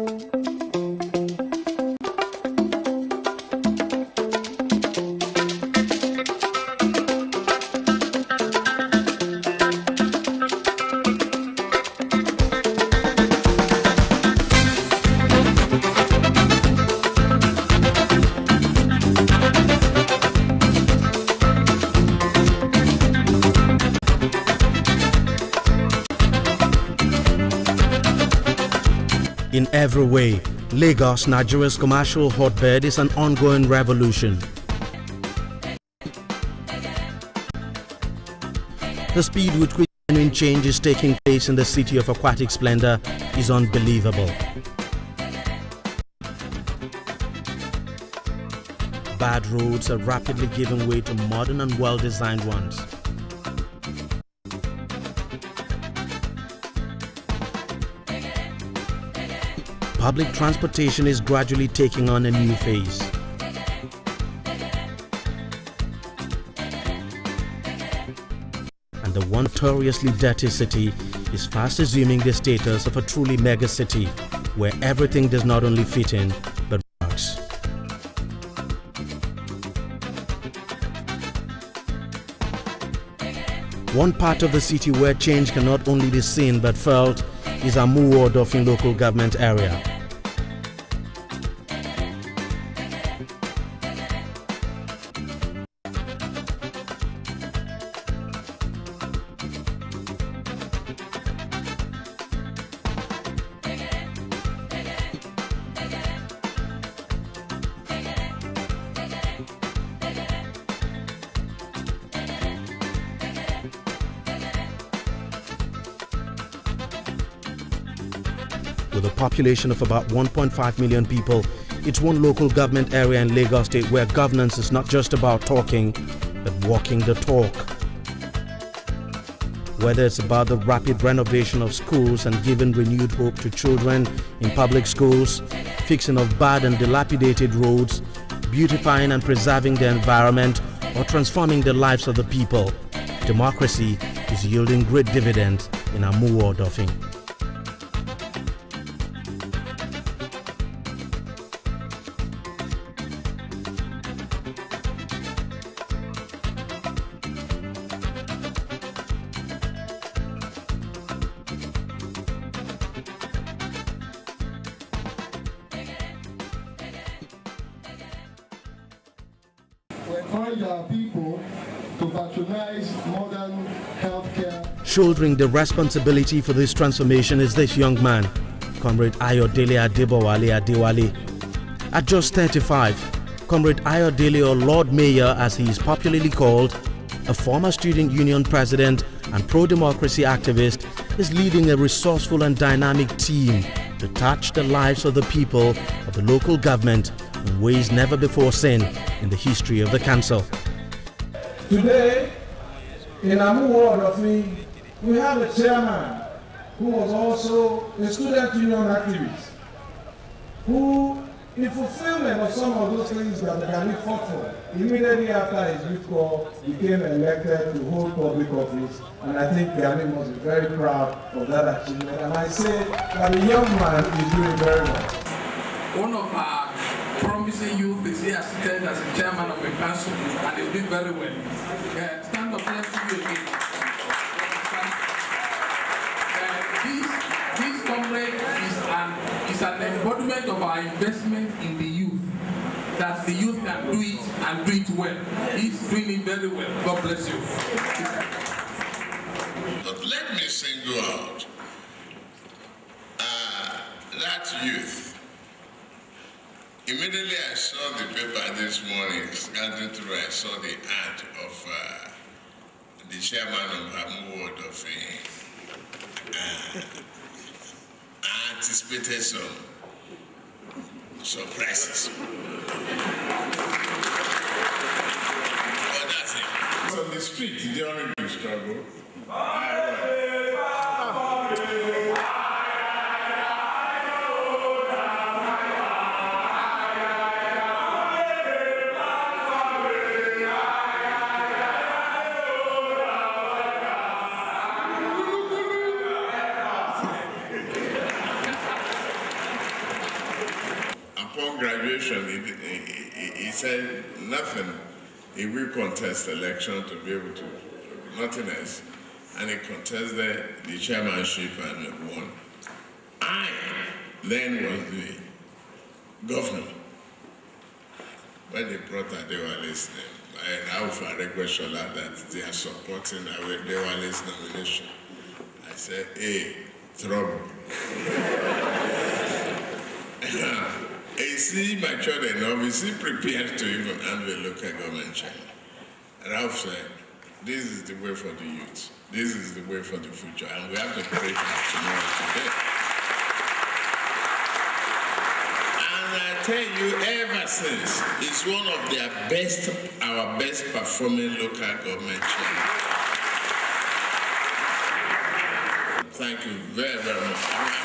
In every way, Lagos, Nigeria's commercial hotbed, is an ongoing revolution. The speed with which genuine change is taking place in the city of aquatic splendor is unbelievable. Bad roads are rapidly giving way to modern and well-designed ones. Public transportation is gradually taking on a new phase. And the one notoriously dirty city is fast assuming the status of a truly mega city, where everything does not only fit in, but works. One part of the city where change can not only be seen but felt is Amuwo-Odofin local government area. With a population of about 1.5 million people, it's one local government area in Lagos State where governance is not just about talking, but walking the talk. Whether it's about the rapid renovation of schools and giving renewed hope to children in public schools, fixing of bad and dilapidated roads, beautifying and preserving the environment, or transforming the lives of the people, democracy is yielding great dividends in Amuwo-Odofin. We encourage our people to patronize modern healthcare. Shouldering the responsibility for this transformation is this young man, Comrade Adewale. At just 35, Comrade Adewale, or Lord Mayor as he is popularly called, a former student union president and pro-democracy activist, is leading a resourceful and dynamic team to touch the lives of the people of the local government in ways never before seen in the history of the council. Today, in Amuwo-Odofin, we have a chairman who was also a student union activist, who, in fulfillment of some of those things that Gani fought for, immediately after his youth corps became elected to hold public office, and I think Gani must be very proud of that achievement. And I say that the young man is doing very well. One of our promising youth is here seated as a chairman of a council, and he did very well. Stand up, let's see you again. This comrade is an embodiment of our investment in the youth. That the youth can do it and do it well. He's doing it very well. God bless you. But let me single out that youth. Immediately I saw the paper this morning, scanning through, I saw the ad of the chairman of Amuwo-Odofin. I anticipated some surprises. But that's it. On the street during the struggle, before graduation, he said nothing. He will contest election to be able to, nothing else. And he contested the chairmanship and won. I then was the governor. When they brought Adewale's name, I now found a question that they are supporting Adewale's nomination. I said, hey, trouble. Is he matured enough? Is he prepared to even handle a local government chair? Ralph said, this is the way for the youth. This is the way for the future. And we have to pray for tomorrow today. And I tell you, ever since, it's one of their best, our best performing local government chair. Thank you very, very much.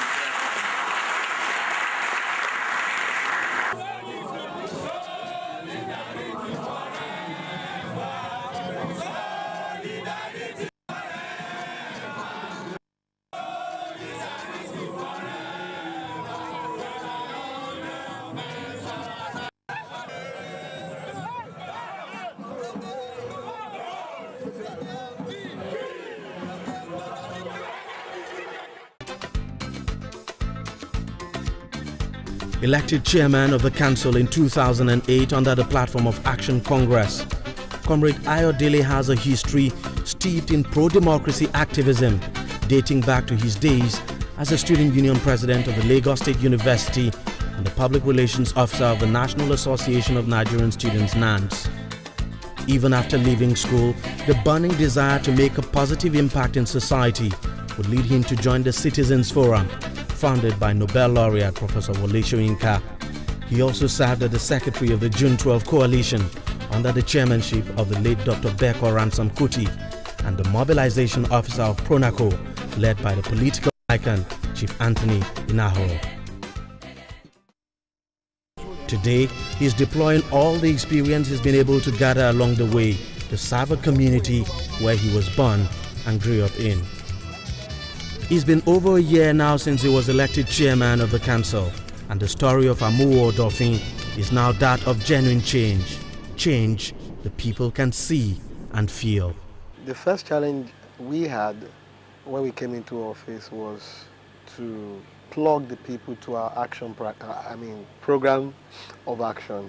Elected chairman of the council in 2008 under the platform of Action Congress, Comrade Adewale has a history steeped in pro-democracy activism dating back to his days as a student union president of the Lagos State University and the public relations officer of the National Association of Nigerian Students (NANS). Even after leaving school, the burning desire to make a positive impact in society would lead him to join the Citizens Forum, founded by Nobel laureate Professor Wole Soyinka. He also served as the secretary of the June 12 coalition under the chairmanship of the late Dr. Beko Ransom Kuti and the mobilization officer of Pronaco, led by the political icon Chief Anthony Inaho. Today, he is deploying all the experience he's been able to gather along the way to serve a community where he was born and grew up in. It's been over a year now since he was elected chairman of the council, and the story of Amuwo-Odofin is now that of genuine change. Change the people can see and feel. The first challenge we had when we came into office was to plug the people to our action, program of action.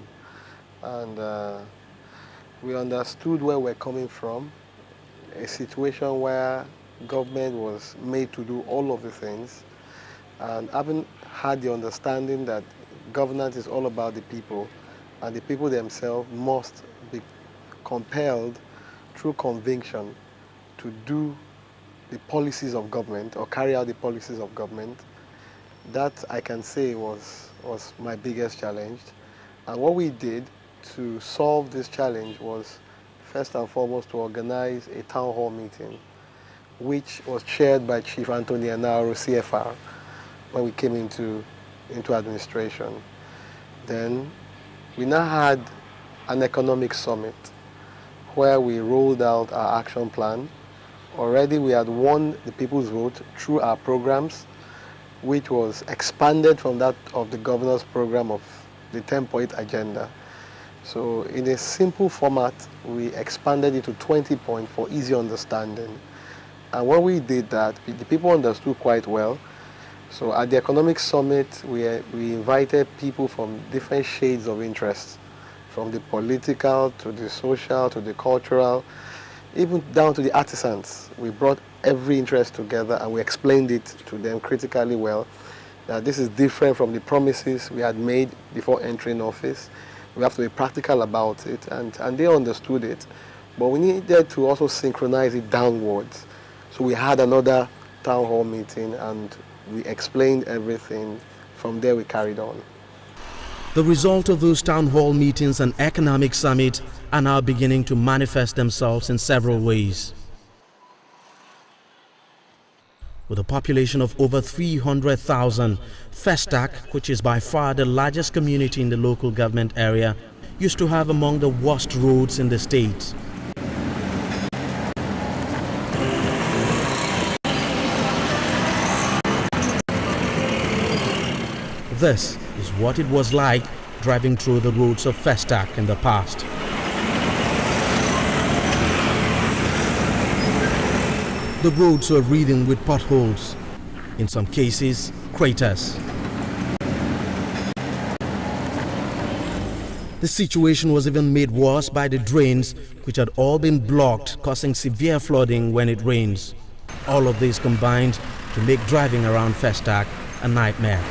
And we understood where we're coming from, a situation where government was made to do all of the things, and having had the understanding that governance is all about the people, and the people themselves must be compelled through conviction to do the policies of government or carry out the policies of government. That, I can say, was my biggest challenge. And what we did to solve this challenge was, first and foremost, to organize a town hall meeting, which was chaired by Chief Anthony Inaho, CFR, when we came into administration. Then we now had an economic summit where we rolled out our action plan. Already we had won the people's vote through our programs, which was expanded from that of the governor's program of the 10-point agenda. So in a simple format, we expanded it to 20 points for easy understanding. And when we did that, the people understood quite well. So at the Economic Summit, we invited people from different shades of interest, from the political to the social to the cultural, even down to the artisans. We brought every interest together and we explained it to them critically well, that this is different from the promises we had made before entering office. We have to be practical about it, and they understood it. But we needed to also synchronize it downwards. So we had another town hall meeting and we explained everything. From there we carried on. The result of those town hall meetings and economic summit are now beginning to manifest themselves in several ways. With a population of over 300,000, Festac, which is by far the largest community in the local government area, used to have among the worst roads in the state. This is what it was like driving through the roads of Festac in the past. The roads were wreathen with potholes, in some cases, craters. The situation was even made worse by the drains, which had all been blocked, causing severe flooding when it rains. All of this combined to make driving around Festac a nightmare.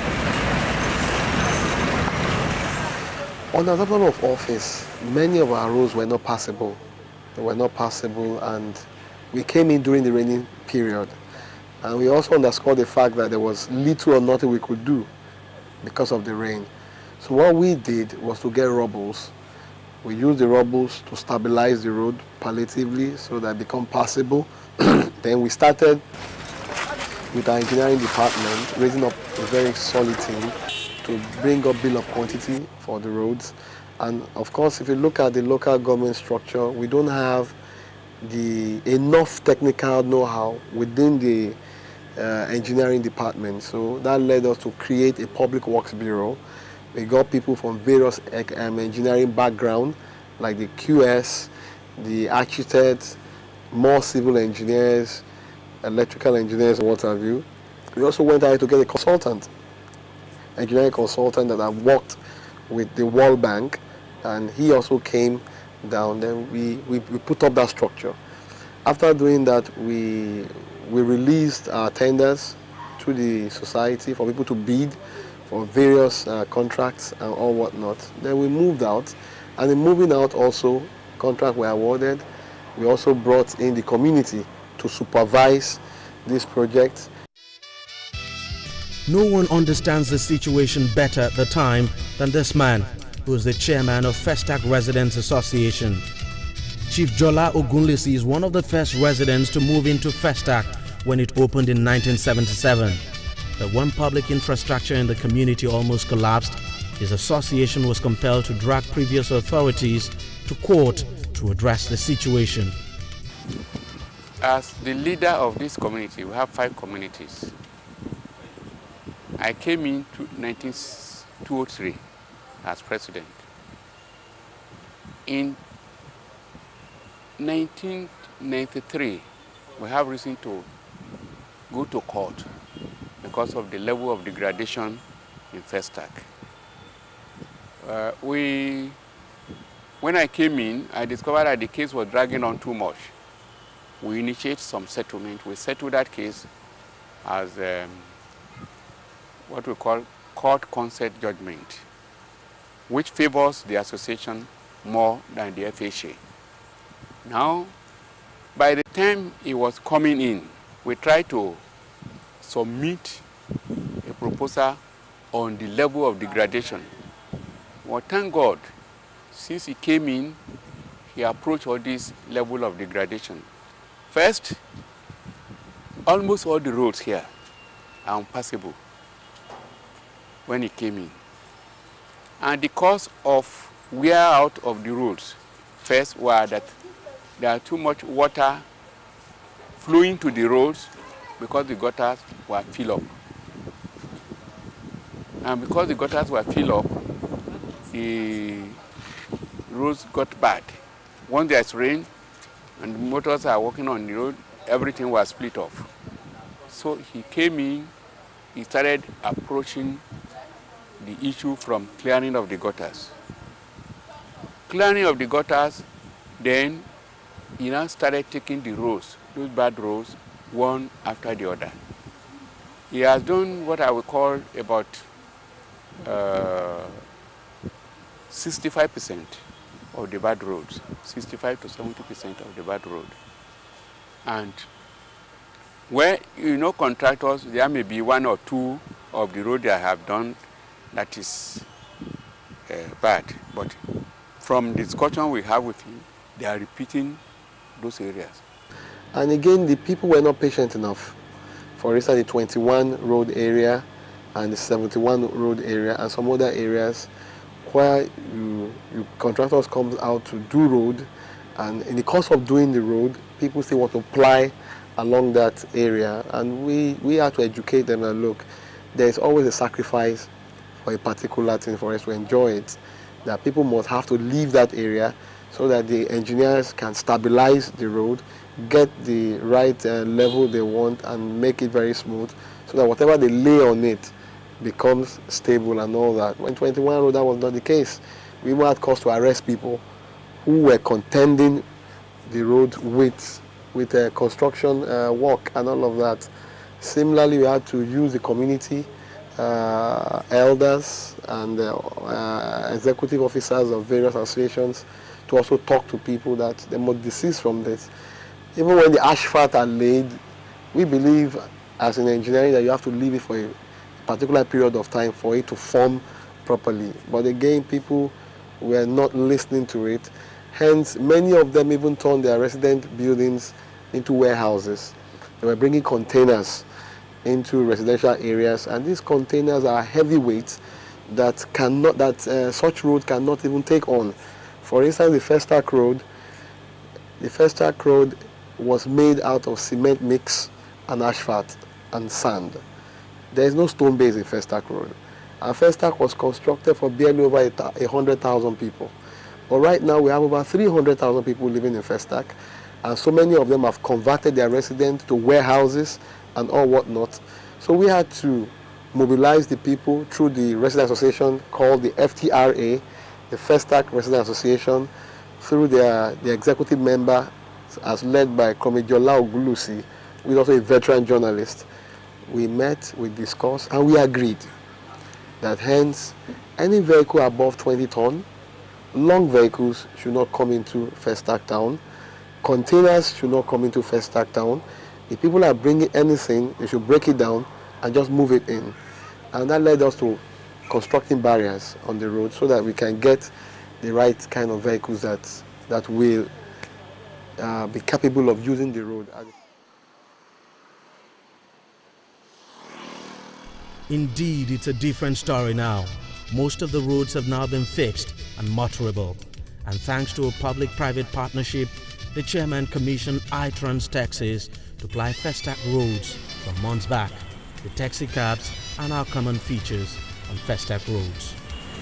On the level of office, many of our roads were not passable. They were not passable, and we came in during the raining period. And we also underscored the fact that there was little or nothing we could do because of the rain. So what we did was to get rubbles. We used the rubbles to stabilize the road palliatively so that it become passable. Then we started with our engineering department, raising up a very solid team to bring up bill of quantity for the roads. And of course, if you look at the local government structure, we don't have enough technical know-how within the engineering department. So that led us to create a public works bureau. We got people from various engineering background, like the QS, the architects, more civil engineers, electrical engineers, what have you. We also went ahead to get a consultant, engineering consultant that had worked with the World Bank, and he also came down. Then we put up that structure. After doing that, we released our tenders to the society for people to bid for various contracts and all whatnot. Then we moved out, and in moving out also, contracts were awarded. We also brought in the community to supervise this project. No one understands the situation better at the time than this man, who is the chairman of Festac Residents Association. Chief Jola Ogunlesi is one of the first residents to move into Festac when it opened in 1977. But when public infrastructure in the community almost collapsed, his association was compelled to drag previous authorities to court to address the situation. As the leader of this community, we have 5 communities. I came in 2003 as president. In 1993, we have reason to go to court because of the level of degradation in Festac. When I came in, I discovered that the case was dragging on too much. We initiated some settlement. We settled that case as what we call court consent judgment, which favors the association more than the FHA. Now, by the time it was coming in, we tried to submit a proposal on the level of degradation. Well, thank God, since he came in, he approached all this level of degradation. First, almost all the roads here are unpassable when he came in. And the cause of wear out of the roads, first, were that there are too much water flowing to the roads because the gutters were filled up. And because the gutters were filled up, the roads got bad. Once there's rain and the motors are walking on the road, everything was split off. So he came in, he started approaching the issue from clearing of the gutters. Clearing of the gutters, then he now started taking the roads, those bad roads, one after the other. He has done what I would call about 65% of the bad roads, 65 to 70% of the bad road. And where, you know, contractors, there may be 1 or 2 of the road they have done that is bad. But from the discussion we have with him, they are repeating those areas. And again, the people were not patient enough. For instance, the 21 road area and the 71 road area and some other areas where contractors come out to do road, and in the course of doing the road, people still want to ply along that area, and we have to educate them that, look, there's always a sacrifice for a particular thing for us to enjoy it, that people must have to leave that area so that the engineers can stabilize the road, get the right level they want and make it very smooth so that whatever they lay on it becomes stable and all that. When 21 road, that was not the case. We even had cause to arrest people who were contending the road with construction work and all of that. Similarly, we had to use the community, elders and executive officers of various associations to also talk to people that they must desist from this. Even when the asphalt are laid, we believe as in engineering that you have to leave it for a particular period of time for it to form properly. But again, people were not listening to it. Hence, many of them even turned their resident buildings into warehouses. They were bringing containers into residential areas, and these containers are heavyweight that such road cannot even take on. For instance, the Festac Road was made out of cement mix and asphalt and sand. There is no stone base in Festac Road. And Festac was constructed for barely over 100,000 people. But right now we have over 300,000 people living in Festac, and so many of them have converted their residence to warehouses and all whatnot. So we had to mobilize the people through the resident association called the FTRA, the Festac Resident Association, through the executive member as led by Comrade Adewale, who is also a veteran journalist. We met, we discussed, and we agreed that hence any vehicle above 20 ton, long vehicles should not come into Festac town, containers should not come into Festac town. If people are bringing anything, they should break it down and just move it in. And that led us to constructing barriers on the road so that we can get the right kind of vehicles that will be capable of using the road. Indeed, it's a different story now. Most of the roads have now been fixed and motorable. And thanks to a public-private partnership, the chairman commissioned iTrans taxis to ply Festac roads from months back. The taxi cabs are now common features on Festac roads.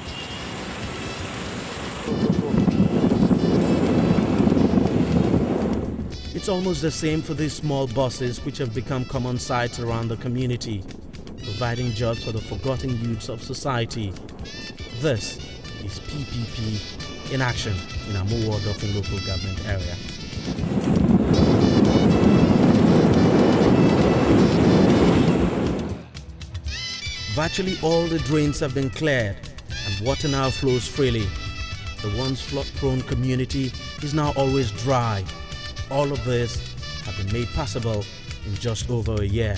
It's almost the same for these small buses which have become common sights around the community, providing jobs for the forgotten youths of society. This is PPP in action in Amuwo-Odofin local government area. Virtually all the drains have been cleared and water now flows freely. The once flood-prone community is now always dry. All of this have been made possible in just over a year.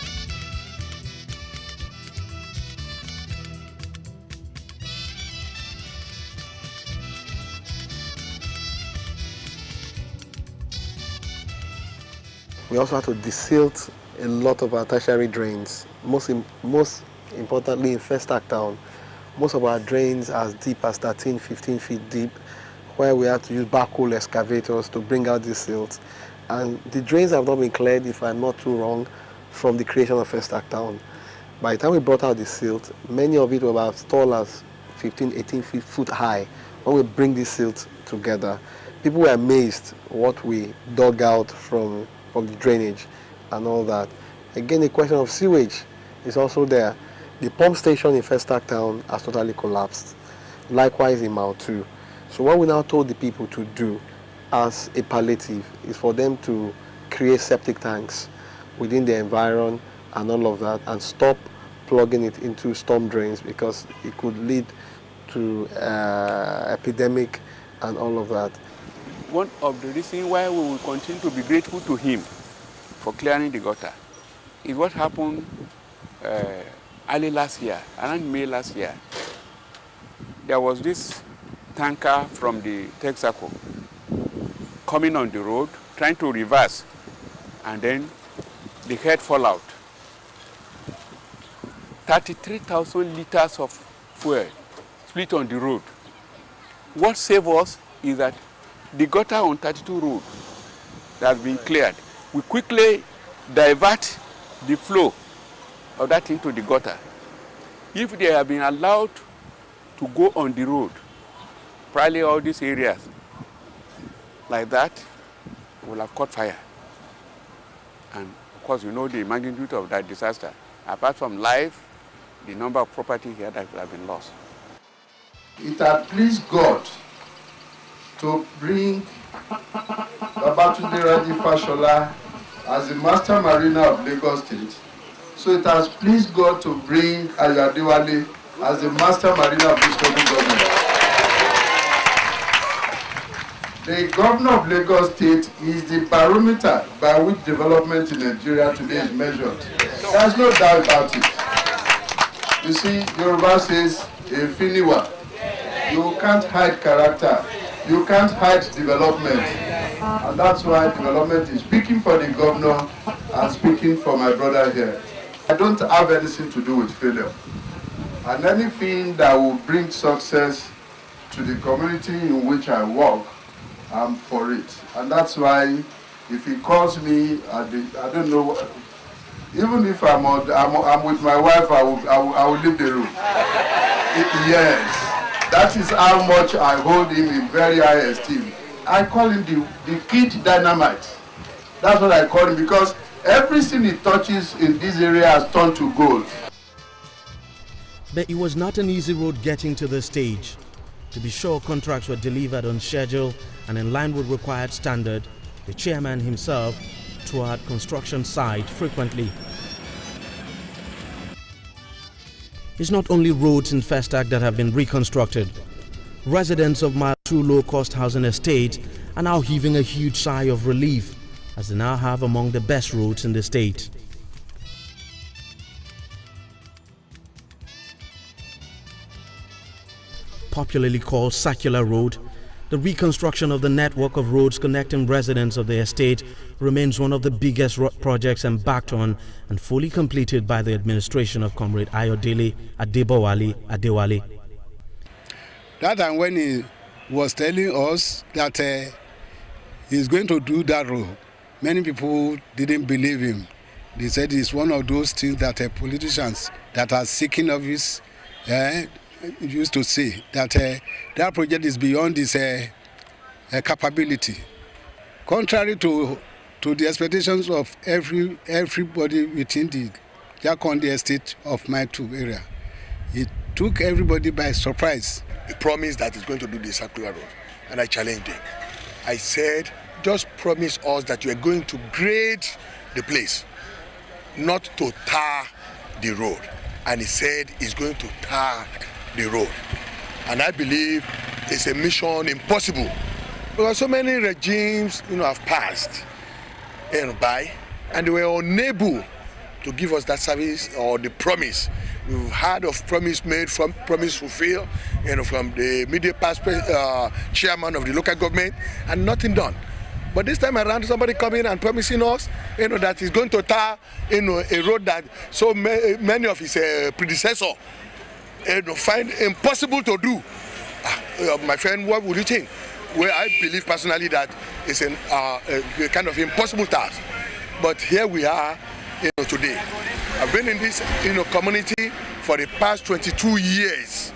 We also had to desilt a lot of our tertiary drains. Most importantly in Festac town, most of our drains are as deep as 13, 15 feet deep, where we had to use backhoe excavators to bring out the silt. And the drains have not been cleared, if I'm not too wrong, from the creation of Festac town. By the time we brought out the silt, many of it were about as tall as 15, 18 foot high. When we bring this silt together, people were amazed what we dug out from the drainage and all that. Again, the question of sewage is also there. The pump station in Festac town has totally collapsed. Likewise in Mount 2. So what we now told the people to do as a palliative is for them to create septic tanks within the environment and all of that, and stop plugging it into storm drains because it could lead to epidemic and all of that. One of the reasons why we will continue to be grateful to him for clearing the gutter is what happened early last year, around May last year. There was this tanker from the Texaco coming on the road, trying to reverse, and then the head fall out. 33,000 liters of fuel split on the road. What saved us is that the gutter on 32 road that has been cleared, we quickly divert the flow of that into the gutter. If they have been allowed to go on the road, probably all these areas like that will have caught fire. And of course, you know the magnitude of that disaster. Apart from life, the number of property here that have been lost. It had pleased God to bring Babatunde Raji Fashola as the Master Mariner of Lagos State. So it has pleased God to bring Ayo Adewale as the Master Mariner of this local government. The governor of Lagos State is the barometer by which development in Nigeria today is measured. There's no doubt about it. You see, Yoruba says, Finiwa. You can't hide character. You can't hide development. And that's why development is speaking for the governor and speaking for my brother here. I don't have anything to do with failure. And anything that will bring success to the community in which I work, I'm for it. And that's why if he calls me, I don't know, even if I'm with my wife, I will leave the room. Yes, that is how much I hold him in very high esteem. I call him the kid dynamite. That's what I call him, because everything he touches in this area has turned to gold. But it was not an easy road getting to this stage. To be sure, contracts were delivered on schedule and in line with required standard. The chairman himself toured construction site frequently. It's not only roads in Festac that have been reconstructed. Residents of Mile 2 low-cost housing estate are now heaving a huge sigh of relief as they now have among the best roads in the state. Popularly called Circular Road, the reconstruction of the network of roads connecting residents of the estate remains one of the biggest projects embarked on and fully completed by the administration of Comrade Adewale Adewale. That time when he was telling us that he's going to do that road, many people didn't believe him. They said it's one of those things that politicians that are seeking office used to say, that that project is beyond his capability. Contrary to the expectations of everybody within the Jakondi estate of Mile 2 area, it took everybody by surprise. He promised that he's going to do the circular road, and I challenged him. I said, just promise us that you are going to grade the place, not to tar the road. And he said he's going to tar the road. And I believe it's a mission impossible, because so many regimes, have passed by, and they were unable to give us that service or the promise. We've heard of promise made, from promise fulfilled, from the immediate past chairman of the local government, and nothing done. But this time around, somebody coming and promising us, that he's going to tar, a road that so many of his predecessors find impossible to do. My friend, what would you think? Well, I believe personally that it's a kind of impossible task. But here we are, today. I've been in this, community for the past 22 years.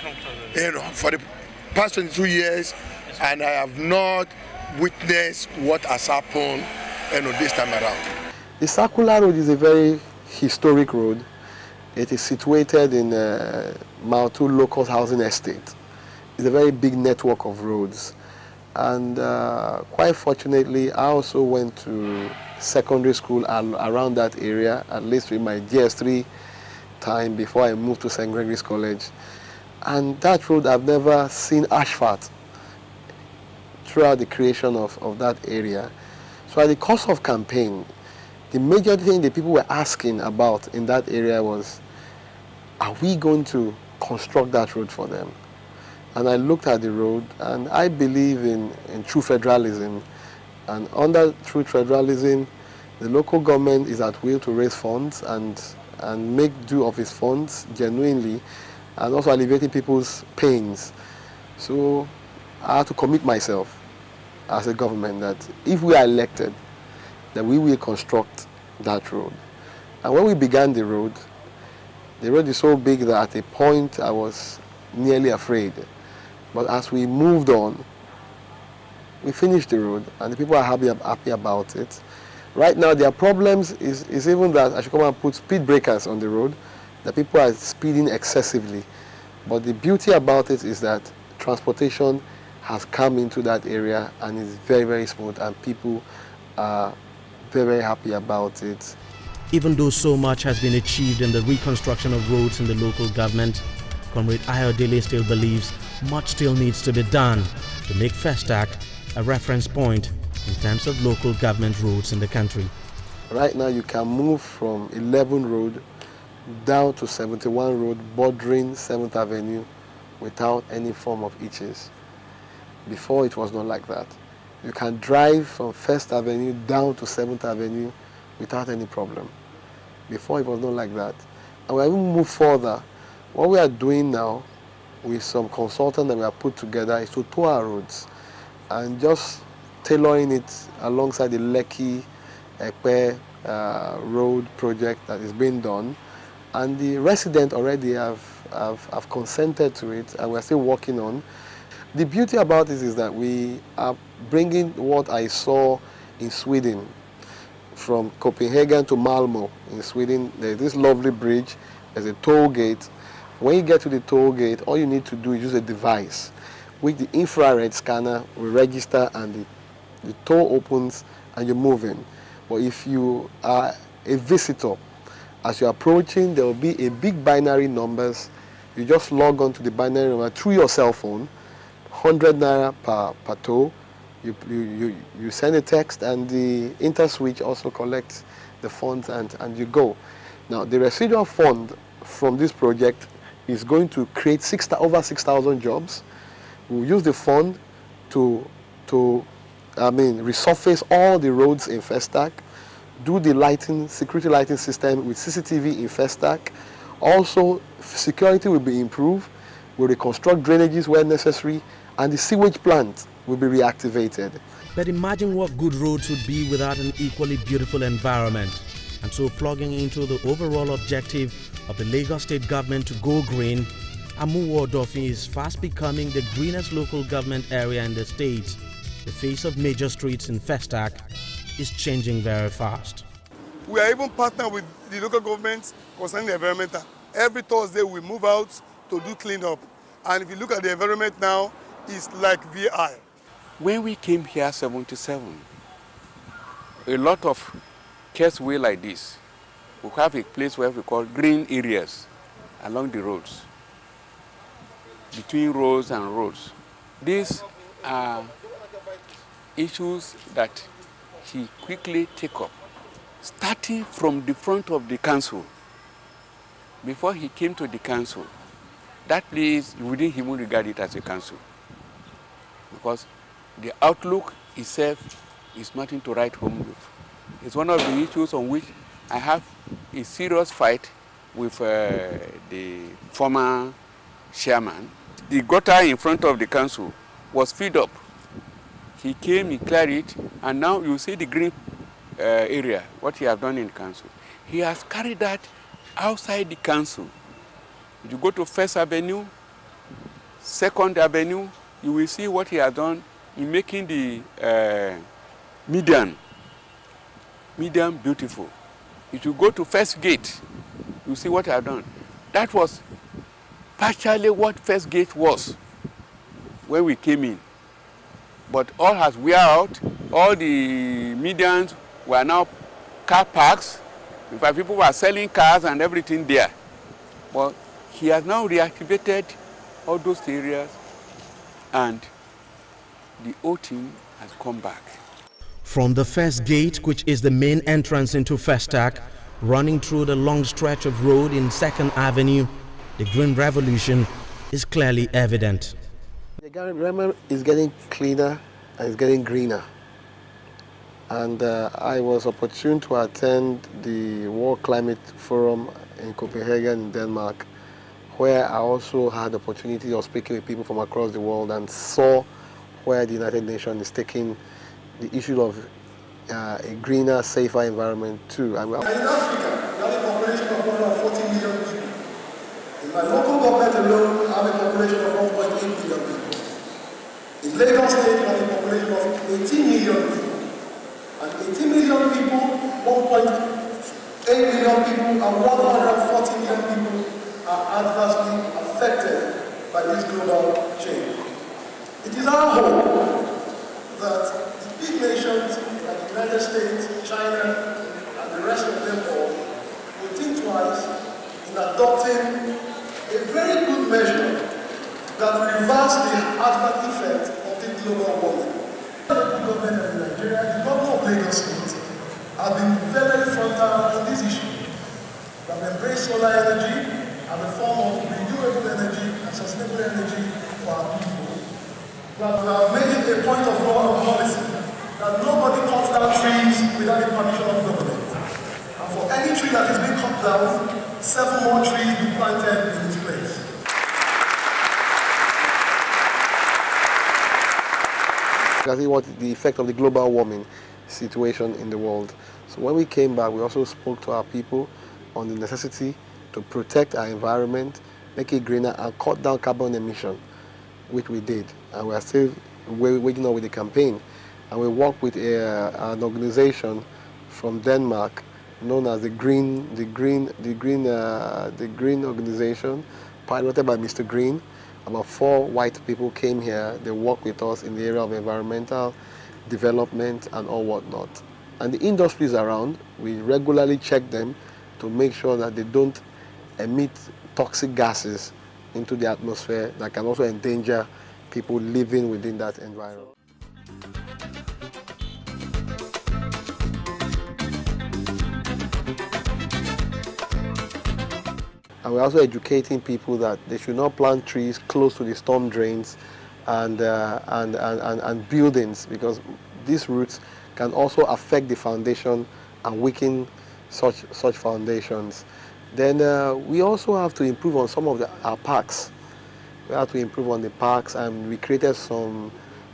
For the past 22 years, and I have not witnessed what has happened, this time around. The Circular Road is a very historic road. It is situated in Mile 2 local housing estate. It's a very big network of roads. And quite fortunately, I also went to secondary school around that area, at least in my GS3 time before I moved to St. Gregory's College. And that road, I've never seen asphalt throughout the creation of that area. So at the course of campaign, the major thing the people were asking about in that area was, are we going to construct that road for them? And I looked at the road, and I believe in true federalism. And under true federalism, the local government is at will to raise funds and make do of its funds genuinely, and also alleviating people's pains. So I have to commit myself as a government that if we are elected, that we will construct that road. And when we began the road, The road is so big that at a point I was nearly afraid. But as we moved on, we finished the road and the people are happy about it. Right now their problems is even that I should come and put speed breakers on the road. The people are speeding excessively. But the beauty about it is that transportation has come into that area and is very, very smooth, and people are very, very happy about it. Even though so much has been achieved in the reconstruction of roads in the local government, Comrade Ayodele still believes much still needs to be done to make Festac a reference point in terms of local government roads in the country. Right now you can move from 11 Road down to 71 Road bordering 7th Avenue without any form of hitches. Before it was not like that. You can drive from 1st Avenue down to 7th Avenue without any problem. Before it was not like that. And we have even moved further. What we are doing now with some consultants that we have put together is to tour our roads and just tailoring it alongside the Lekki-Epe road project that is being done. And the residents already have consented to it, and we're still working on. The beauty about this is that we are bringing what I saw in Sweden, from Copenhagen to Malmö in Sweden. There's this lovely bridge, there's a toll gate. When you get to the toll gate, all you need to do is use a device, which the infrared scanner will register, and the toll opens and you're moving. But if you are a visitor, as you're approaching, there will be a big binary numbers. You just log on to the binary number through your cell phone, 100 naira per toll. You send a text, and the InterSwitch also collects the funds, and you go. Now, the residual fund from this project is going to create over 6,000 jobs. We'll use the fund to resurface all the roads in Festac, do the lighting, security lighting system with CCTV in Festac. Also, security will be improved. We'll reconstruct drainages where necessary, and the sewage plant will be reactivated. But imagine what good roads would be without an equally beautiful environment. And so, plugging into the overall objective of the Lagos State government to go green, Amuwo-Odofin is fast becoming the greenest local government area in the state. The face of major streets in Festac is changing very fast. We are even partnered with the local government concerning the environmental. Every Thursday we move out to do cleanup. And if you look at the environment now, it's like VI. When we came here 77, a lot of causeway like this, we have a place where we call green areas along the roads, between roads and roads. These are issues that he quickly take up, starting from the front of the council. Before he came to the council, that place, we didn't even regard it as a council, because the outlook itself is nothing to write home with. It's one of the issues on which I have a serious fight with the former chairman. The gutter in front of the council was filled up. He came, he cleared it, and now you see the green area, what he has done in the council. He has carried that outside the council. If you go to 1st Avenue, 2nd Avenue, you will see what he has done in making the median beautiful. If you go to 1st Gate, you see what he has done. That was partially what 1st Gate was when we came in. But all has wear out. All the medians were now car parks. In fact, people were selling cars and everything there. But he has now reactivated all those areas, and the whole thing has come back. From the 1st Gate, which is the main entrance into Festac, running through the long stretch of road in 2nd Avenue, the green revolution is clearly evident. The environment is getting cleaner and it's getting greener. And I was opportune to attend the World Climate Forum in Copenhagen, Denmark, where I also had the opportunity of speaking with people from across the world and saw where the United Nations is taking the issue of a greener, safer environment too. In Africa, we have a population of 140 million people. My local government alone have a population of 1.8 million people. In Lagos State, we have a population of 18 million people. And 18 million people, 1.8 million people, and 140 million people are adversely affected by this global change. It is our hope that the big nations like the United States, China, and the rest of them all will think twice in adopting a very good measure that will reverse the adverse effect of the global warming. The government of Nigeria, the governor of Lagos State, have been very frontal in this issue. We have embraced solar energy as a form of renewable energy and sustainable energy for our people. But we have made it a point of law and policy that nobody cuts down trees without the permission of government. And for any tree that is being cut down, 7 more trees be planted in its place. I think what the effect of the global warming situation in the world. So when we came back, we also spoke to our people on the necessity to protect our environment, make it greener, and cut down carbon emission, which we did. And we are still waiting on with the campaign. And we work with an organization from Denmark known as the Green organization, piloted by Mr. Green. About 4 white people came here. They work with us in the area of environmental development and all whatnot. And the industries around, we regularly check them to make sure that they don't emit toxic gases into the atmosphere that can also endanger people living within that environment. And we're also educating people that they should not plant trees close to the storm drains and buildings, because these roots can also affect the foundation and weaken such foundations. Then we also have to improve on some of our parks. We have to improve on the parks, and we created some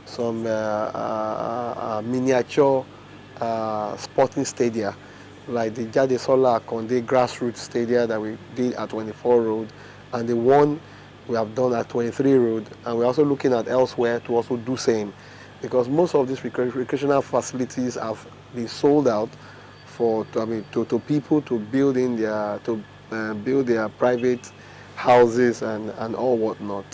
miniature sporting stadia, like the Jadesola Akonde grassroots stadia that we did at 24 Road, and the one we have done at 23 Road, and we're also looking at elsewhere to also do same, because most of these recreational facilities have been sold out to people to build in build their private houses and all whatnot.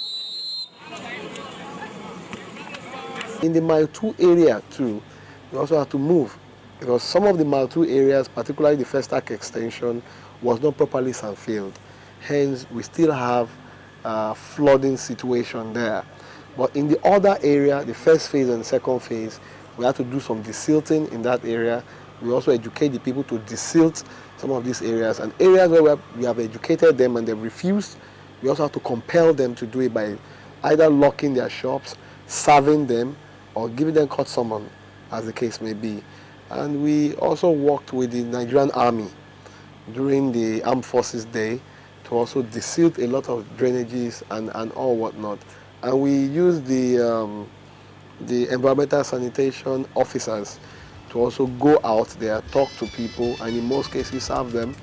In the Mile 2 area too, we also have to move, because some of the Mile 2 areas, particularly the First Arc extension, was not properly sand-filled. Hence, we still have a flooding situation there. But in the other area, the first phase and second phase, we have to do some desilting in that area. We also educate the people to desilt some of these areas. And areas where we have educated them and they've refused, we also have to compel them to do it by either locking their shops, serving them, or giving them court summon, as the case may be. And we also worked with the Nigerian Army during the Armed Forces Day to also desilt a lot of drainages and all whatnot. And we used the environmental sanitation officers to also go out there, talk to people, and in most cases serve them.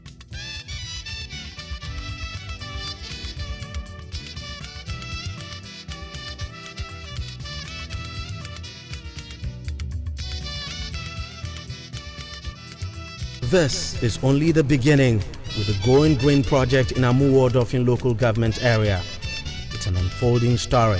This is only the beginning with the Going Green project in Amuwo-Odofin local government area. It's an unfolding story.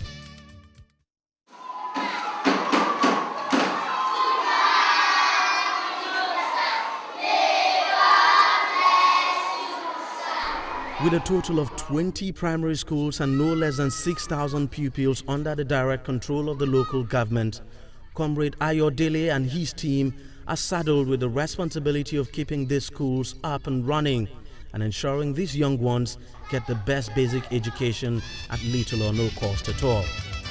With a total of 20 primary schools and no less than 6,000 pupils under the direct control of the local government, Comrade Adewale and his team are saddled with the responsibility of keeping these schools up and running and ensuring these young ones get the best basic education at little or no cost at all.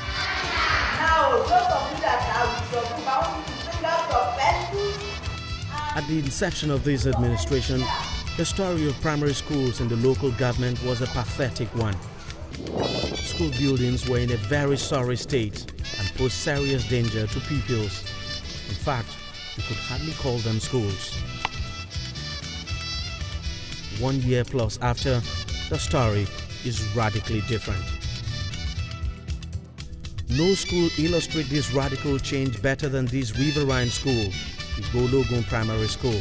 At the inception of this administration, the story of primary schools in the local government was a pathetic one. School buildings were in a very sorry state and posed serious danger to pupils. In fact, you could hardly call them schools. 1 year plus after, the story is radically different. No school illustrates this radical change better than this riverine school, Igbologun Primary School.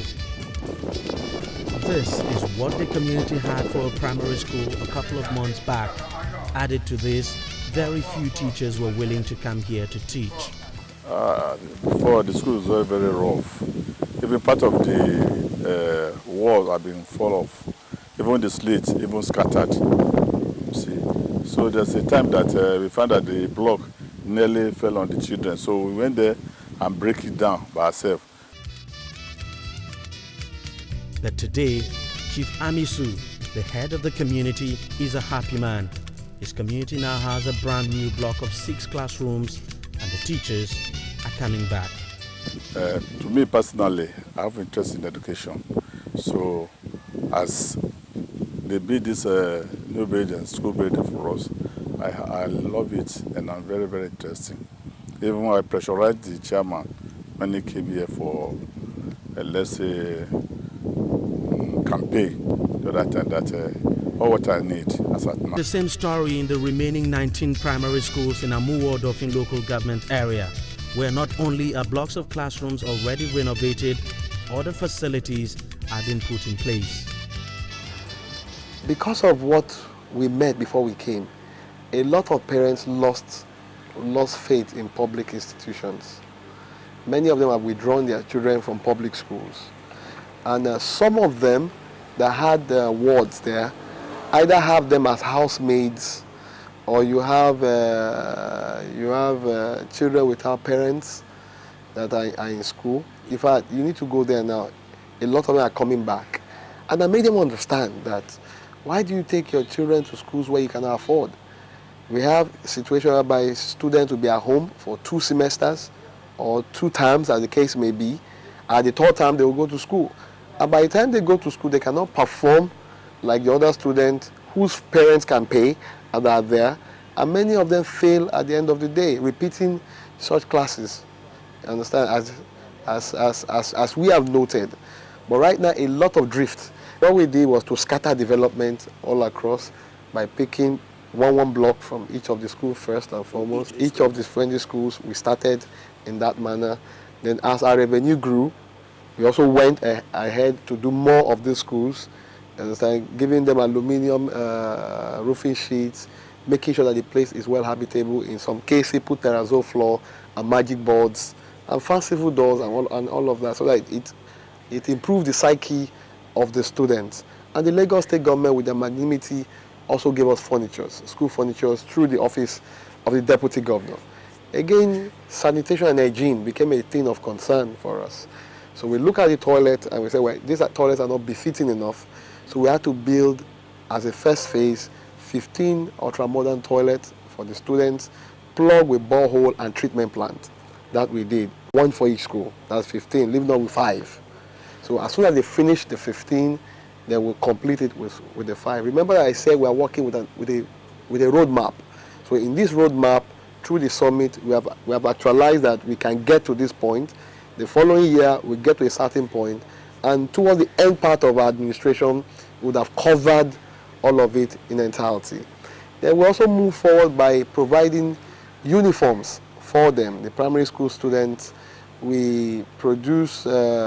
This is what the community had for a primary school a couple of months back. Added to this, very few teachers were willing to come here to teach. Before, the school was very, very rough. Even part of the walls have been full of, even the slits, even scattered. You see. So there's a time that we found that the block nearly fell on the children. So we went there and break it down by ourselves. But today, Chief Amisu, the head of the community, is a happy man. His community now has a brand new block of 6 classrooms and the teachers are coming back. To me personally, I have interest in education. So as they build this new building, school building for us, I love it and I'm very, very interested. Even I pressurized the chairman when he came here for, let's say, campaign the other time that all what I need as at now. The same story in the remaining 19 primary schools in Amuwo-Odofin local government area, where not only are blocks of classrooms already renovated, other facilities are being put in place. Because of what we met before we came, a lot of parents lost faith in public institutions. Many of them have withdrawn their children from public schools. And some of them that had wards there either have them as housemaids, or you have children without parents that are in school. In fact, you need to go there now. A lot of them are coming back. And I made them understand that, why do you take your children to schools where you cannot afford? We have a situation whereby students will be at home for 2 semesters or 2 terms, as the case may be. At the 3rd term, they will go to school. And by the time they go to school, they cannot perform like the other students whose parents can pay and are there. And many of them fail at the end of the day, repeating such classes. You understand? As we have noted. But right now, a lot of drift. What we did was to scatter development all across by picking one block from each of the schools first and foremost. Each of the friendly schools, we started in that manner. Then as our revenue grew, we also went ahead to do more of these schools, giving them aluminium roofing sheets, making sure that the place is well habitable. In some cases, put terrazzo floor and magic boards and fanciful doors and all of that, so that it improved the psyche of the students. And the Lagos State government, with their magnanimity, also gave us furnitures, school furnitures, through the office of the deputy governor. Again, sanitation and hygiene became a thing of concern for us. So we look at the toilet and we say, well, these toilets are not befitting enough. So we had to build, as a first phase, 15 ultra-modern toilets for the students, plug with borehole and treatment plant. That we did, 1 for each school. That's 15, leaving them with 5. So as soon as they finish the 15, then we'll complete it with the 5. Remember that I said we are working with a roadmap. So in this roadmap, through the summit, we have actualized that we can get to this point. The following year, we get to a certain point, and towards the end part of our administration, we would have covered all of it in entirety. Then we also move forward by providing uniforms for them, the primary school students. We produce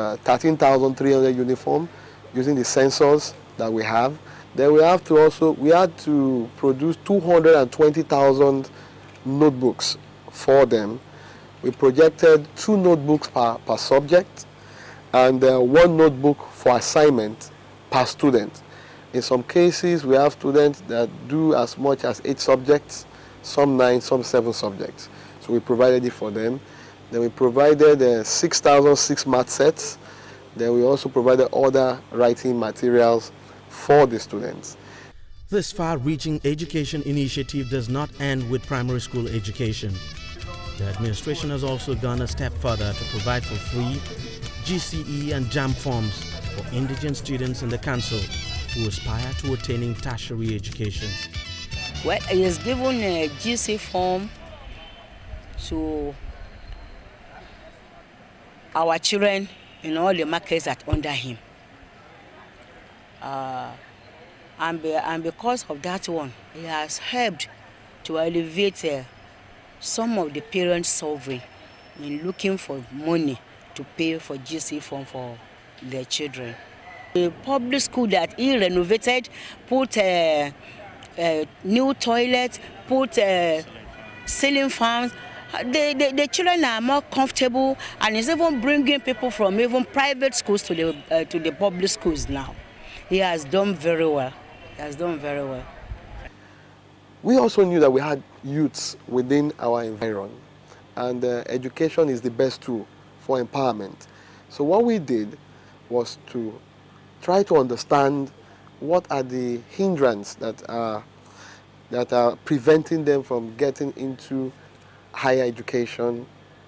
13,300 uniforms using the sensors that we have. Then we had to produce 220,000 notebooks for them. We projected 2 notebooks per subject and 1 notebook for assignment per student. In some cases, we have students that do as much as 8 subjects, some 9, some 7 subjects. So we provided it for them. Then we provided 6,006 math sets. Then we also provided other writing materials for the students. This far-reaching education initiative does not end with primary school education. The administration has also gone a step further to provide for free GCE and JAM forms for indigent students in the council who aspire to attaining tertiary education. Well, he has given a GC form to our children in all the markets that under him. And because of that one, it has helped to elevate some of the parents' sovereign in looking for money to pay for GC form for their children. The public school that he renovated, put new toilets, put ceiling fans. The children are more comfortable, and it's even bringing people from even private schools to the public schools now. He has done very well. He has done very well. We also knew that we had youths within our environment, and education is the best tool for empowerment. So what we did was to try to understand what are the hindrances that are preventing them from getting into higher education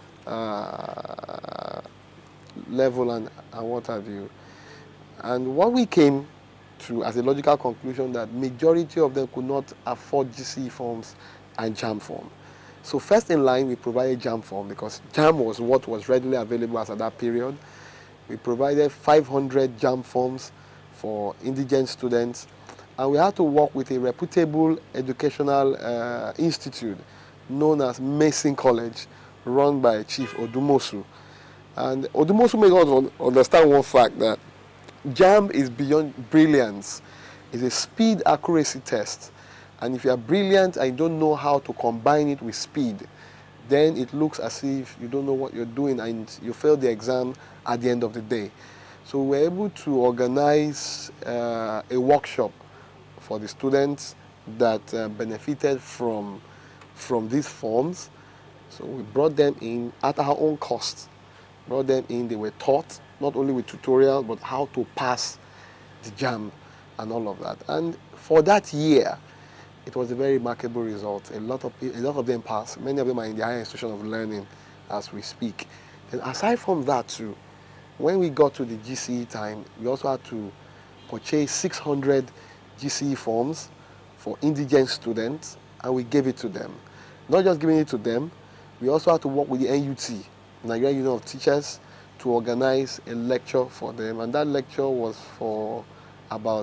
level and what have you. And what we came to as a logical conclusion that majority of them could not afford GCE forms and JAM form. So first in line, we provided JAM form because JAM was what was readily available as at that period. We provided 500 JAM forms for indigent students, and we had to work with a reputable educational institute known as Mason College, run by Chief Odumosu. And Odumosu made us understand one fact, that JAM is beyond brilliance. It's a speed accuracy test. And if you are brilliant and you don't know how to combine it with speed, then it looks as if you don't know what you're doing and you fail the exam at the end of the day. So we were able to organize a workshop for the students that benefited from these forms. So we brought them in at our own cost. Brought them in, they were taught not only with tutorial, but how to pass the JAM and all of that. And for that year, it was a very remarkable result. A lot of them passed. Many of them are in the higher institution of learning as we speak. And aside from that too, when we got to the GCE time, we also had to purchase 600 GCE forms for indigent students, and we gave it to them. Not just giving it to them, we also had to work with the NUT, Nigerian Union of Teachers, to organize a lecture for them, and that lecture was for about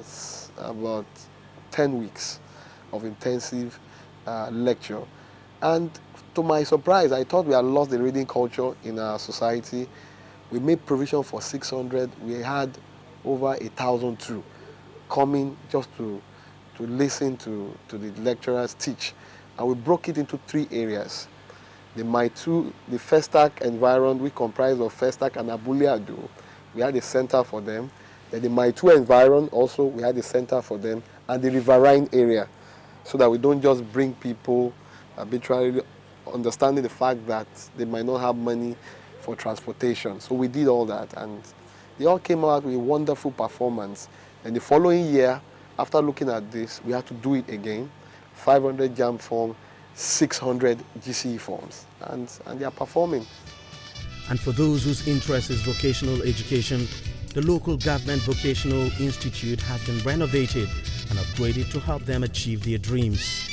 10 weeks of intensive lecture. And to my surprise, I thought we had lost the reading culture in our society. We made provision for 600. We had over 1,002 coming just to listen to the lecturers teach. And we broke it into 3 areas. The Maitu, the Festac environment, we comprise of Festac and Abulia-Ado. We had a center for them. Then the Maitu environment also, we had a center for them. And the riverine area, so that we don't just bring people arbitrarily, understanding the fact that they might not have money for transportation. So we did all that, and they all came out with a wonderful performance. And the following year, after looking at this, we had to do it again. 500 JAM form, 600 GCE forms, and they are performing. And for those whose interest is vocational education, the local government vocational institute has been renovated and upgraded to help them achieve their dreams.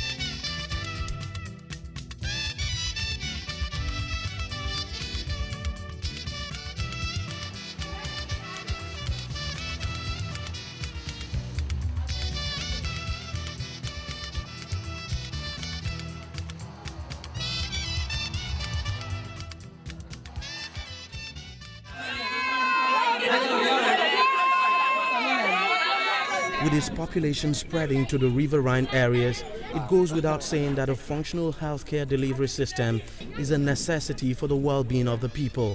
With its population spreading to the riverine areas, it goes without saying that a functional healthcare delivery system is a necessity for the well-being of the people.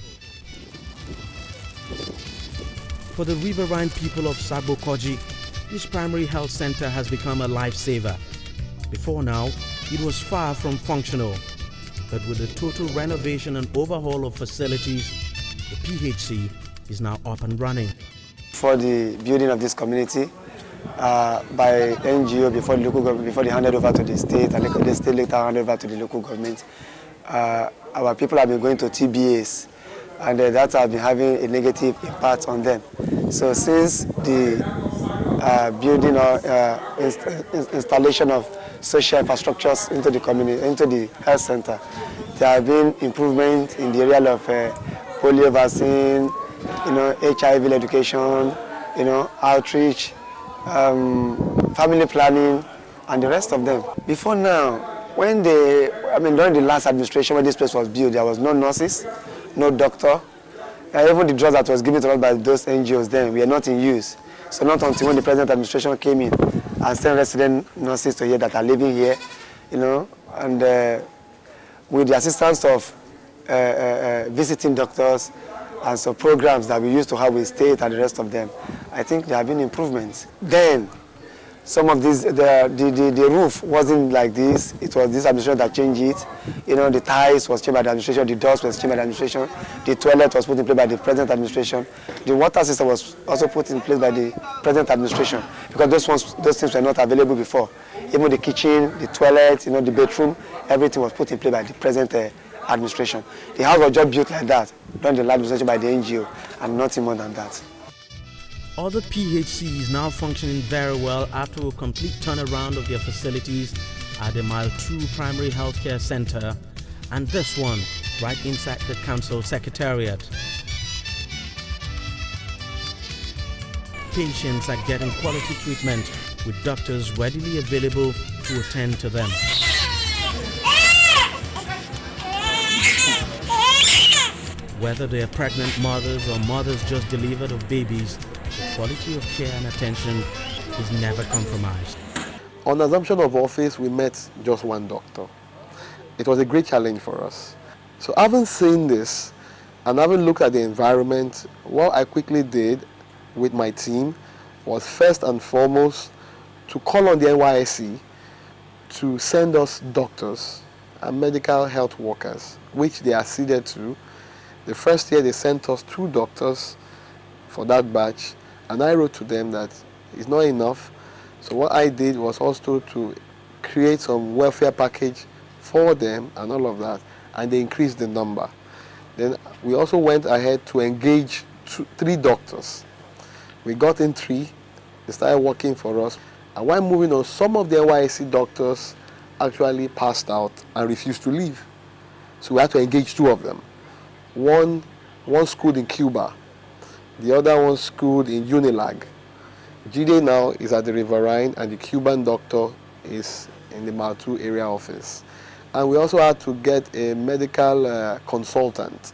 For the riverine people of Sabokoji, this primary health center has become a lifesaver. Before now, it was far from functional, but with the total renovation and overhaul of facilities, the PHC is now up and running. For the building of this community, by NGO before the local government, before they handed over to the state, and the state later handed over to the local government. Our people have been going to TBAs, and that has been having a negative impact on them. So since the building or installation of social infrastructures into the community, into the health center, there have been improvement in the area of polio vaccine, HIV education, outreach, family planning, and the rest of them. Before now, when during the last administration when this place was built, there was no nurses, no doctor. Even the drugs that was given to us by those NGOs then were not in use. So not until when the present administration came in and sent resident nurses to here that are living here, and with the assistance of visiting doctors and some programs that we used to have with state and the rest of them, I think there have been improvements. Then, some of these, the roof wasn't like this. It was this administration that changed it. The tiles was changed by the administration, the doors was changed by the administration, the toilet was put in place by the present administration, the water system was also put in place by the present administration, because those things were not available before. Even the kitchen, the toilet, the bedroom, everything was put in place by the present administration. The house was just built like that, during the last administration by the NGO, and nothing more than that. Other PHCs now functioning very well after a complete turnaround of their facilities are the Mile 2 Primary Healthcare Center and this one right inside the council secretariat. Patients are getting quality treatment with doctors readily available to attend to them. Whether they are pregnant mothers or mothers just delivered of babies, the quality of care and attention is never compromised. On assumption of office, we met just one doctor. It was a great challenge for us. So having seen this and having looked at the environment, what I quickly did with my team was first and foremost to call on the NYSC to send us doctors and medical health workers, which they acceded to. The first year they sent us 2 doctors for that batch, and I wrote to them that it's not enough. So what I did was also to create some welfare package for them and all of that, and they increased the number. Then we also went ahead to engage 3 doctors. We got in 3, they started working for us, and while moving on, some of the NYSC doctors actually passed out and refused to leave. So we had to engage 2 of them. One schooled in Cuba, the other one schooled in Unilag. Jide now is at the Riverine, and the Cuban doctor is in the Mile 2 area office. And we also had to get a medical consultant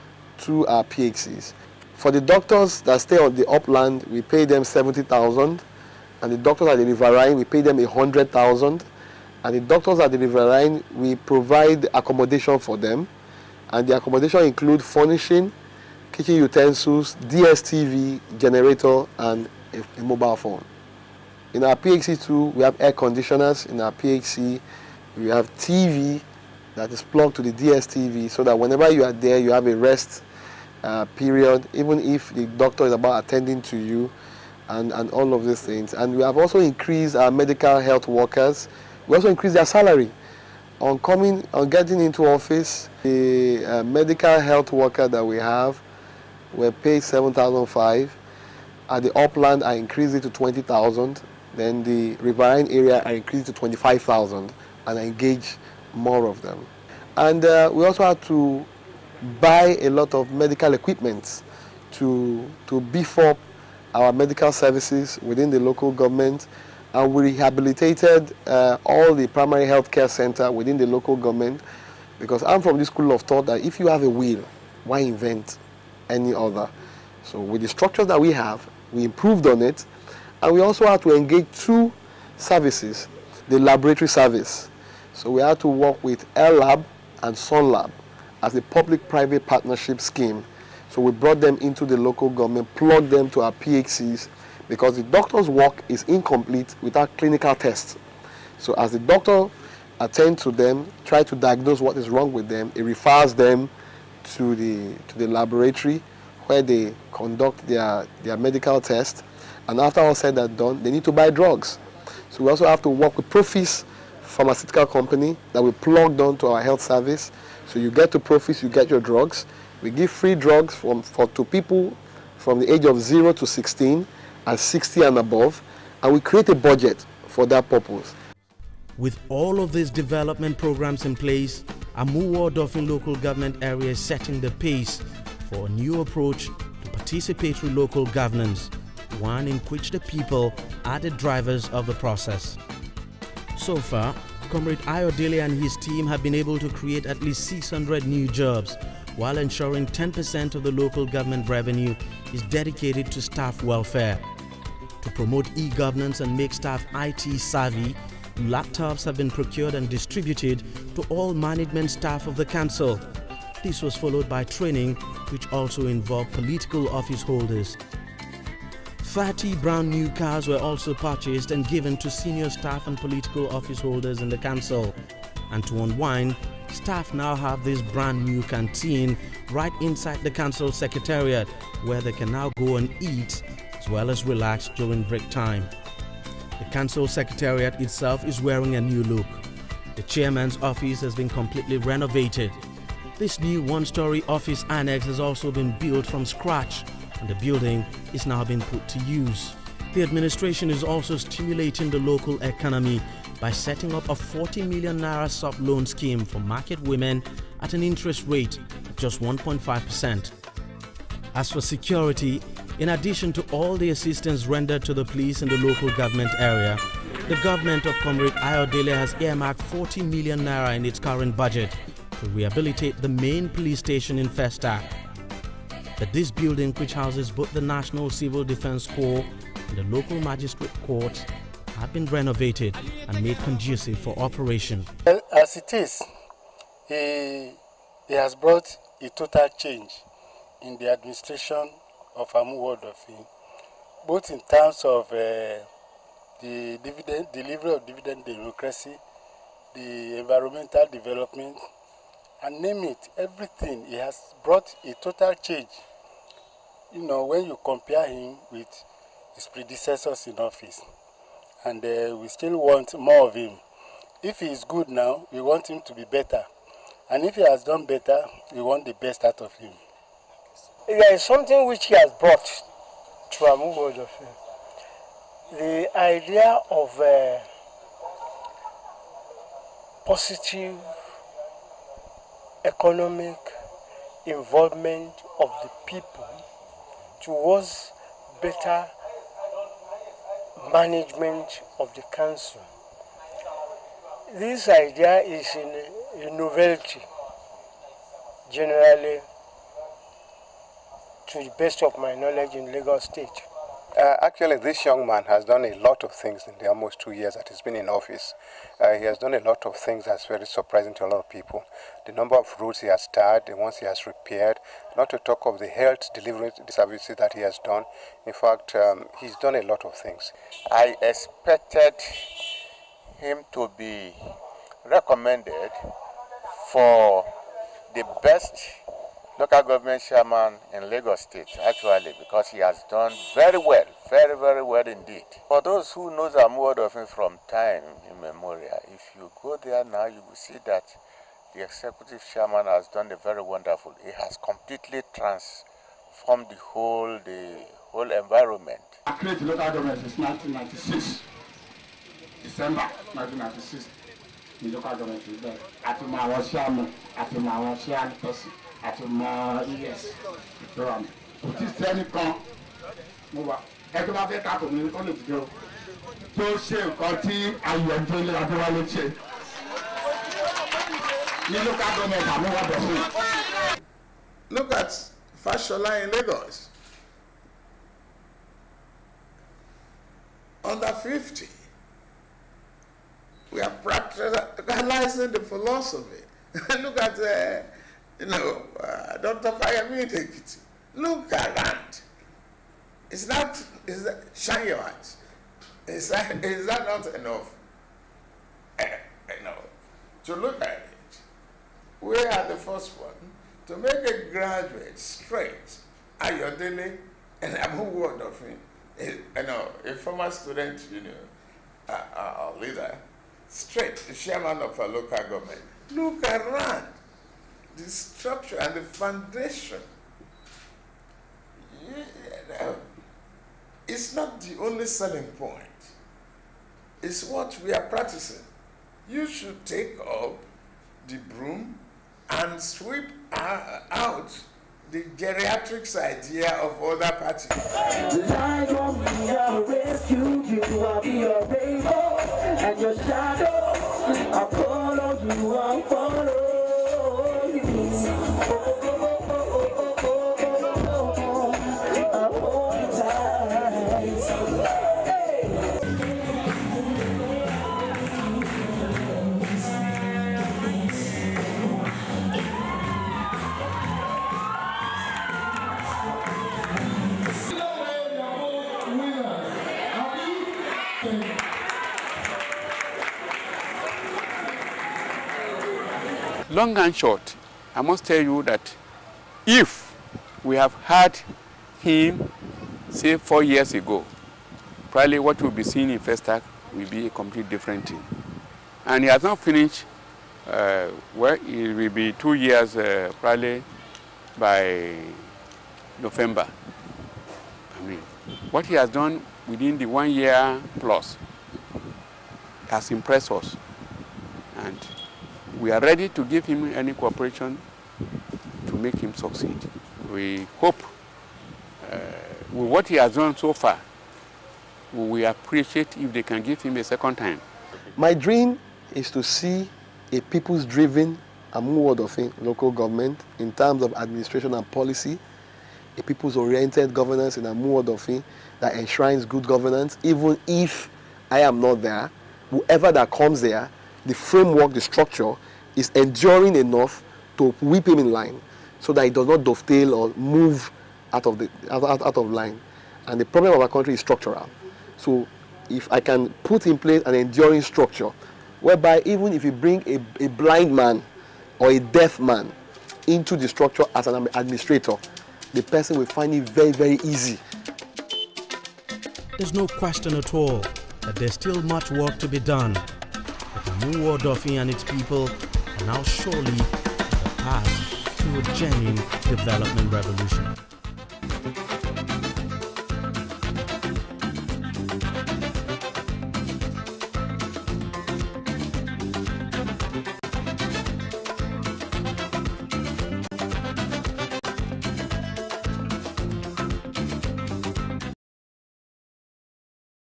to our PHCs. For the doctors that stay on the upland, we pay them 70,000, and the doctors at the Riverine, we pay them 100,000. And the doctors at the Riverine, we provide accommodation for them. And the accommodation includes furnishing, kitchen utensils, DSTV, generator, and a mobile phone. In our PHC too, we have air conditioners. In our PHC, we have TV that is plugged to the DSTV, so that whenever you are there, you have a rest period, even if the doctor is about attending to you, and all of these things. And we have also increased our medical health workers. We also increased their salary. On getting into office, the medical health worker that we have were paid 7,500. At the upland, I increased it to 20,000. Then the Riverine area, I increased it to 25,000, and I engaged more of them. And we also had to buy a lot of medical equipment to beef up our medical services within the local government. And we rehabilitated all the primary health care center within the local government, because I'm from the school of thought that if you have a will, why invent any other? So with the structures that we have, we improved on it, and we also had to engage 2 services, the laboratory service. So we had to work with Air Lab and Sun Lab as a public-private partnership scheme. So we brought them into the local government, plugged them to our PHCs, because the doctor's work is incomplete without clinical tests. So as the doctor attends to them, try to diagnose what is wrong with them, it refers them to the laboratory where they conduct their medical test. And after all said and done, they need to buy drugs. So we also have to work with Profis Pharmaceutical Company that we plugged onto our health service. So you get to Profis, you get your drugs. We give free drugs to people from the age of 0 to 16, and 60 and above, and we create a budget for that purpose. With all of these development programs in place, Amuwo-Odofin local government area is setting the pace for a new approach to participatory local governance, one in which the people are the drivers of the process. So far, Comrade Ayodele and his team have been able to create at least 600 new jobs, while ensuring 10% of the local government revenue is dedicated to staff welfare. To promote e-governance and make staff IT savvy, laptops have been procured and distributed to all management staff of the council. This was followed by training, which also involved political office holders. 30 brand new cars were also purchased and given to senior staff and political office holders in the council. And to unwind, staff now have this brand new canteen right inside the council secretariat, where they can now go and eat as well as relax during break time. The council secretariat itself is wearing a new look. The chairman's office has been completely renovated. This new one-story office annex has also been built from scratch, and the building is now being put to use. The administration is also stimulating the local economy by setting up a 40 million naira soft loan scheme for market women at an interest rate of just 1.5%. As for security, in addition to all the assistance rendered to the police in the local government area, the government of Comrade Ayodele has earmarked 40 million naira in its current budget to rehabilitate the main police station in Festac. But this building, which houses both the National Civil Defense Corps and the local magistrate courts, have been renovated and made conducive for operation. Well, as it is, he has brought a total change in the administration of Amuwo-Odofin, both in terms of the delivery of dividend democracy, the environmental development, and name it, everything. He has brought a total change. You know, when you compare him with his predecessors in office, and we still want more of him. If he is good now, we want him to be better. And if he has done better, we want the best out of him. There is something which he has brought to Amuwo-Odofin. The idea of positive economic involvement of the people towards better management of the council. This idea is a novelty, generally, to the best of my knowledge, in Lagos State. Actually, this young man has done a lot of things in the almost 2 years that he's been in office. He has done a lot of things that's very surprising to a lot of people. The number of roads he has started, the ones he has repaired, not to talk of the health delivery services that he has done. In fact, he's done a lot of things. I expected him to be recommended for the best local government chairman in Lagos State, actually, because he has done very well, very, very well indeed. For those who know Amuwo-Odofin from time immemorial, if you go there now, you will see that the executive chairman has done a very wonderful. He has completely transformed the whole environment. I created local government since 1996, December 1996. The local government is there. At my chairman, at my chairperson. Àti mọ ES ìjọba mi kò tí sẹ́ni kan mo wà ẹgbẹ́ bá fẹ́ káàkó mi kọ́ lè dúró tó ṣe nǹkan tí Ayọ̀délé Adéwálé ṣe ní local government Amuwo-Odofin. Look at Fashola in Lagos. Under 50, we are practicalizing the philosophy. Look at Dr. Fayemi Ekiti. Look around. Is that shine your eyes? Is that not enough? To look at it. We are the first one to make a graduate straight. Ayodele and Amuwo-Odofin, a former student, leader, straight, the chairman of a local government. Look around. The structure and the foundation. It's not the only selling point. It's what we are practicing. You should take up the broom and sweep out the geriatrics idea of other parties. Light on me, I'll rescue you. I'll be your rainbow and your shadow. I'll follow you, I'll follow you. I'll hold you tight. Long and short, I must tell you that if we have had him, say 4 years ago, probably what we'll be seeing in Festac will be a completely different thing. And he has not finished, well, it will be 2 years probably by November. I mean, what he has done within the 1 year plus has impressed us. And we are ready to give him any cooperation to make him succeed. We hope with what he has done so far, we appreciate if they can give him a second time. My dream is to see a people's-driven Amuwo-Odofin local government in terms of administration and policy, a people's-oriented governance in Amuwo-Odofin that enshrines good governance, even if I am not there. Whoever that comes there, the framework, the structure is enduring enough to whip him in line so that he does not dovetail or move out of line. And the problem of our country is structural. So if I can put in place an enduring structure whereby even if you bring a blind man or a deaf man into the structure as an administrator, the person will find it very, very easy. There's no question at all that there's still much work to be done. But Amuwo-Odofin and its people are now surely on the path to a genuine development revolution.